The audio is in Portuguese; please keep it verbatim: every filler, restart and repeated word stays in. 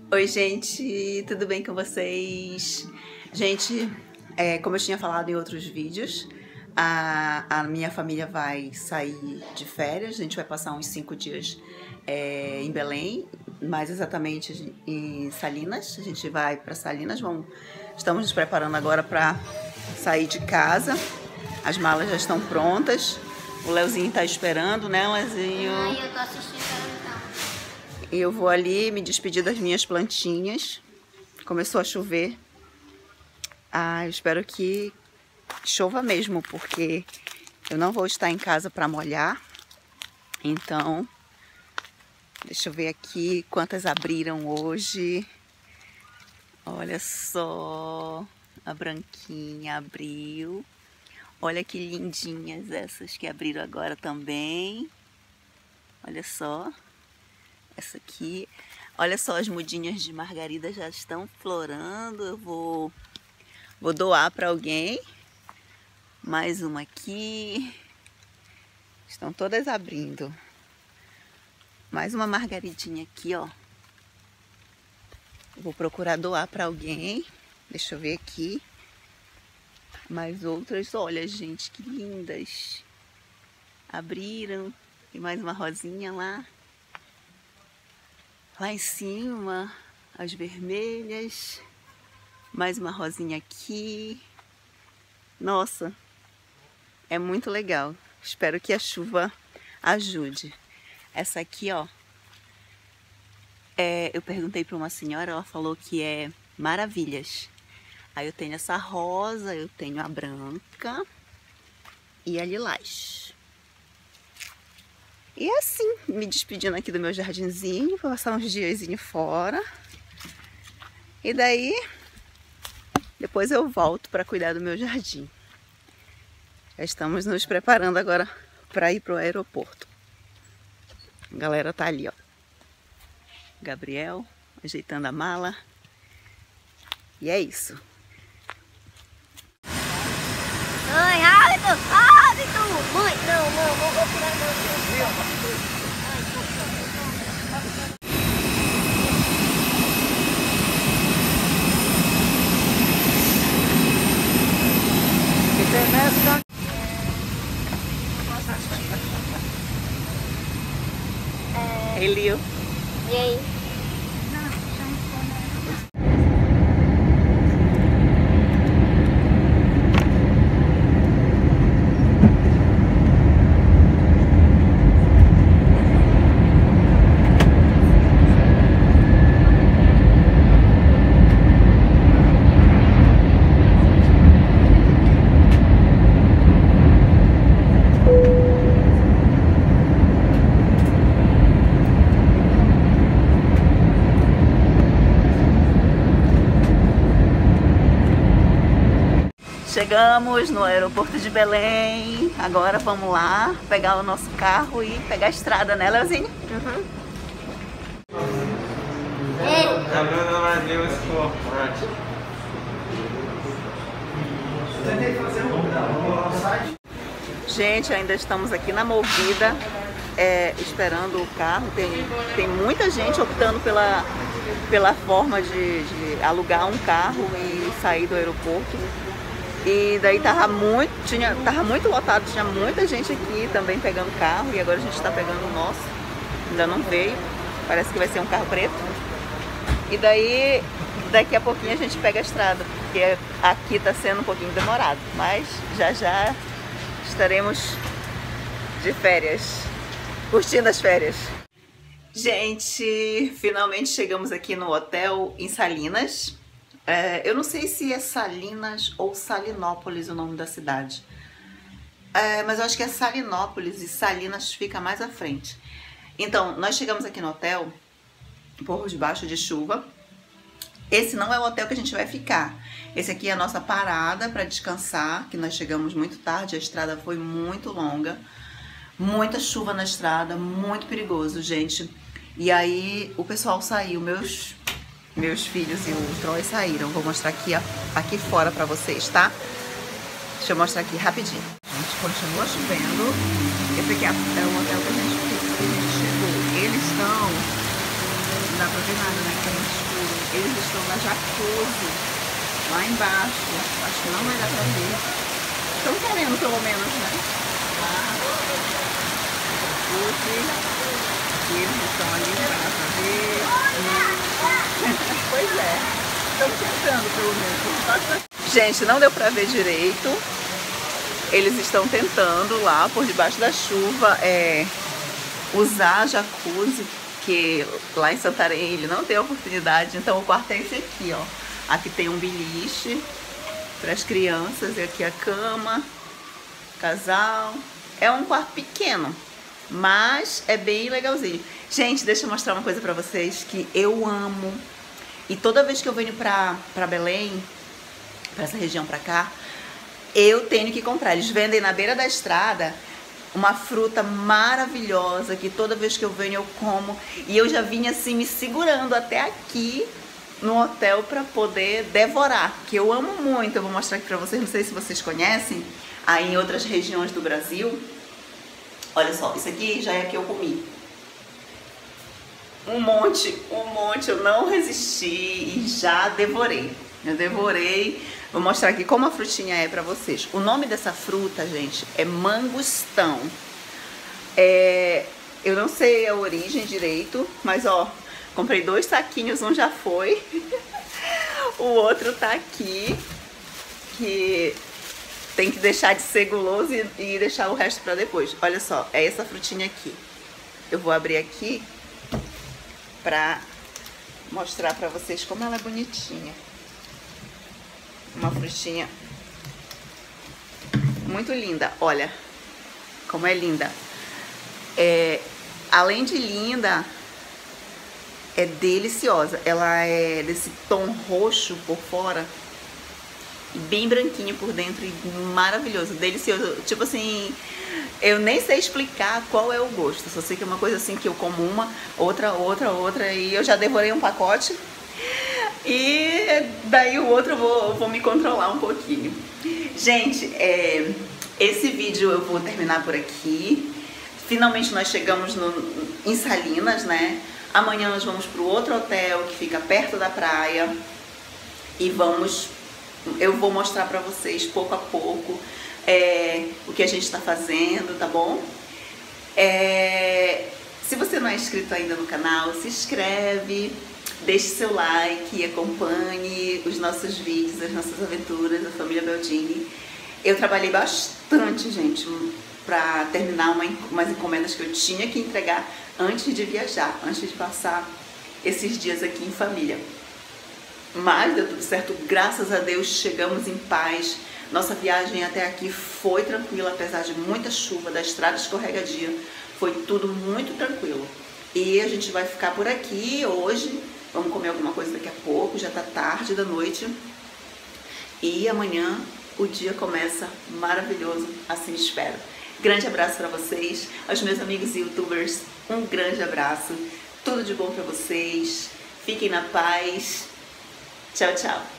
Oi, gente, tudo bem com vocês? Gente, é, como eu tinha falado em outros vídeos, a, a minha família vai sair de férias. A gente vai passar uns cinco dias é, em Belém, mais exatamente em Salinas. A gente vai para Salinas, vamos, estamos nos preparando agora para sair de casa. As malas já estão prontas. O Leozinho tá esperando, né, Leozinho? Ai, eu tô assistindo então. E eu vou ali me despedir das minhas plantinhas. Começou a chover. Ah, eu espero que chova mesmo, porque eu não vou estar em casa para molhar. Então, deixa eu ver aqui quantas abriram hoje. Olha só, a branquinha abriu. Olha que lindinhas essas que abriram agora também. Olha só. Essa aqui. Olha só, as mudinhas de margarida já estão florando. Eu vou, vou doar para alguém. Mais uma aqui. Estão todas abrindo. Mais uma margaridinha aqui, ó. Vou procurar doar para alguém. Deixa eu ver aqui. Mais outras. Olha, gente, que lindas. Abriram. Tem mais uma rosinha lá. Lá em cima, as vermelhas. Mais uma rosinha aqui. Nossa, é muito legal. Espero que a chuva ajude. Essa aqui, ó. É, eu perguntei para uma senhora, ela falou que é maravilhas. Aí eu tenho essa rosa, eu tenho a branca e a lilás. E assim, me despedindo aqui do meu jardinzinho, vou passar uns diazinho fora. E daí, depois eu volto para cuidar do meu jardim. Já estamos nos preparando agora para ir para o aeroporto. A galera tá ali, ó. Gabriel ajeitando a mala. E é isso. Ai, rápido, rápido! Mãe, não, não, não vou tirar não. Ei, Lio. E aí? Chegamos no aeroporto de Belém. Agora vamos lá pegar o nosso carro e pegar a estrada, né, Leozinho? Uhum. A Bruna vai ver o esporte. Gente, ainda estamos aqui na Movida, é, esperando o carro. Tem, tem muita gente optando pela, pela forma de, de alugar um carro e sair do aeroporto. E daí tava muito, tinha, tava muito lotado, tinha muita gente aqui também pegando carro. E agora a gente está pegando o nosso, ainda não veio, parece que vai ser um carro preto. E daí, daqui a pouquinho a gente pega a estrada, porque aqui está sendo um pouquinho demorado. Mas já já estaremos de férias, curtindo as férias. Gente, finalmente chegamos aqui no hotel em Salinas. É, eu não sei se é Salinas ou Salinópolis o nome da cidade. É, mas eu acho que é Salinópolis e Salinas fica mais à frente. Então, nós chegamos aqui no hotel por debaixo de chuva. Esse não é o hotel que a gente vai ficar. Esse aqui é a nossa parada para descansar, que nós chegamos muito tarde, a estrada foi muito longa. Muita chuva na estrada, muito perigoso, gente. E aí o pessoal saiu, meus... Meus filhos e o Troy saíram. Vou mostrar aqui, aqui fora pra vocês, tá? Deixa eu mostrar aqui rapidinho. Gente, continua chovendo. Esse aqui é o hotel que a gente, que a gente chegou. Eles estão... Não dá pra ver nada, né? Que é muito escuro. Eles estão na jacuzzi, lá embaixo. Acho que não vai dar pra ver. Estão querendo pelo menos, né? Lá. Jacuzzi. E eles estão ali embaixo, pra ver. Pois é. Estão tentando pelo menos. Gente, não deu pra ver direito. Eles estão tentando lá, por debaixo da chuva, é, usar a jacuzzi, que lá em Santarém ele não tem oportunidade. Então o quarto é esse aqui, ó. Aqui tem um beliche para as crianças, e aqui a cama, casal. É um quarto pequeno, mas é bem legalzinho. Gente, deixa eu mostrar uma coisa pra vocês que eu amo. E toda vez que eu venho pra, pra Belém, pra essa região pra cá, eu tenho que comprar. Eles vendem na beira da estrada uma fruta maravilhosa que toda vez que eu venho eu como. E eu já vim assim me segurando até aqui no hotel para poder devorar, que eu amo muito. Eu vou mostrar aqui para vocês, não sei se vocês conhecem, aí em outras regiões do Brasil. Olha só, isso aqui já é que eu comi. Um monte, um monte, eu não resisti e já devorei. Eu devorei. Vou mostrar aqui como a frutinha é pra vocês. O nome dessa fruta, gente, é mangostão. É, eu não sei a origem direito, mas ó, comprei dois saquinhos, um já foi. O outro tá aqui, que tem que deixar de ser guloso e, e deixar o resto pra depois. Olha só, é essa frutinha aqui. Eu vou abrir aqui pra mostrar pra vocês como ela é bonitinha. Uma frutinha muito linda. Olha como é linda. É, além de linda, é deliciosa. Ela é desse tom roxo por fora e bem branquinho por dentro, e maravilhoso, delicioso. Tipo assim, eu nem sei explicar qual é o gosto. Só sei que é uma coisa assim que eu como uma, outra, outra, outra, e eu já devorei um pacote. E daí o outro eu vou, eu vou me controlar um pouquinho. Gente, é, esse vídeo eu vou terminar por aqui. Finalmente nós chegamos no, em Salinas, né? Amanhã nós vamos para o outro hotel que fica perto da praia. E vamos, eu vou mostrar para vocês pouco a pouco é, o que a gente está fazendo, tá bom? É, se você não é inscrito ainda no canal, se inscreve. Deixe seu like e acompanhe os nossos vídeos, as nossas aventuras, a família Beldini. Eu trabalhei bastante, gente, para terminar uma, umas encomendas que eu tinha que entregar antes de viajar, antes de passar esses dias aqui em família. Mas deu tudo certo, graças a Deus, chegamos em paz. Nossa viagem até aqui foi tranquila, apesar de muita chuva, da estrada escorregadia. Foi tudo muito tranquilo. E a gente vai ficar por aqui hoje. Vamos comer alguma coisa daqui a pouco, já tá tarde da noite. E amanhã o dia começa maravilhoso, assim espero. Grande abraço para vocês, aos meus amigos youtubers, um grande abraço. Tudo de bom para vocês, fiquem na paz. Tchau, tchau.